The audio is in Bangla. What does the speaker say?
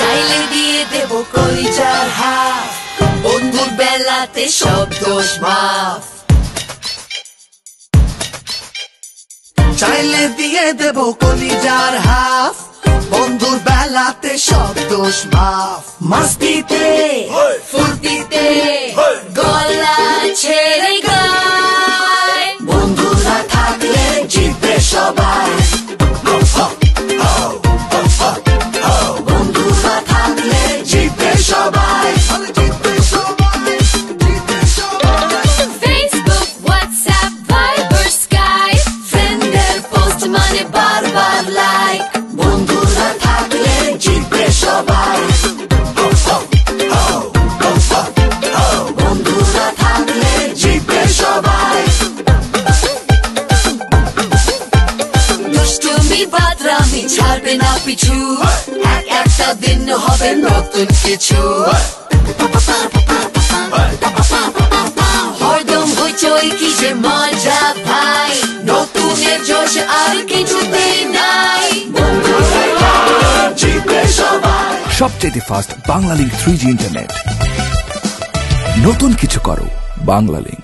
চাইলে দিয়ে দেব কলিজার হাফ, বন্ধুর বেলাতে সব দোষ মাফ। চাইলে দিয়ে দেব কলিজার হাফ, বন্ধুর বেলাতে সব দোষ মাফ। মাস্তিতে ফুর্তিতে গলা ছেড়ে গায়, বন্ধুরা থাকলে জিতবে সবাই। বন্ধুরা থাকলে জিতবে সবাই। ফেসবুক, হোয়াটসঅ্যাপ, ভাইবার, স্কাইপ, ফ্রেন্ডের পোস্ট মানে বারবার লাইক, বন্ধুরা থাকলে জিতবে সবাই। বন্ধুরা থাকলে জিতবে সবাই। দুষ্টুমি বাদরামি ছাড়বে না পিছু, একটা দিন হবে নতুন কিছু। হরদম হইচই কি যে মজা ভাই, নতুনের জোশ আর কিছুতেই নাই। জিতবে সবাই। সবচেয়ে fast Bangla link 3G internet. নতুন কিছু করো বাংলা লিংক।